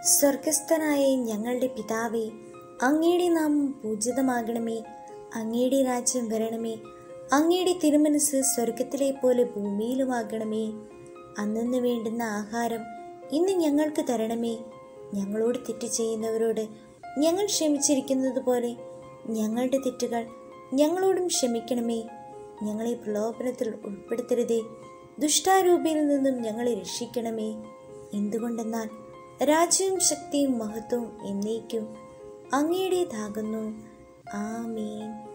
സ്വർഗസ്ഥനായ ഞങ്ങളുടെ പിതാവേ, അങ്ങയുടെ നാമം പൂജിതമാകണമേ. അങ്ങയുടെ രാജ്യം വരണമേ. അങ്ങയുടെ തിരുമനസ് സ്വർഗത്തിലെ പോലെ ഭൂമിയിലുമാകണമേ. അന്നു വേണ്ടുന്ന ആഹാരം ഇന്ന് ഞങ്ങൾക്ക് തരണമേ. ഞങ്ങളോട് തെറ്റ് ചെയ്യുന്നവരോട് ഞങ്ങൾ ക്ഷമിച്ചിരിക്കുന്നത് പോലെ ഞങ്ങളുടെ തെറ്റുകൾ ഞങ്ങളോടും ക്ഷമിക്കണമേ. ഞങ്ങളെ പ്രലോഭനത്തിൽ ഉൾപ്പെടുത്തരുതേ, ദുഷ്ടാരൂപിയിൽ നിന്നും ഞങ്ങളെ രക്ഷിക്കണമേ. എന്തുകൊണ്ടെന്നാൽ രാജ്യവും ശക്തിയും മഹത്വവും എന്നേക്കും അങ്ങയുടേതാകുന്നു. ആമേൻ.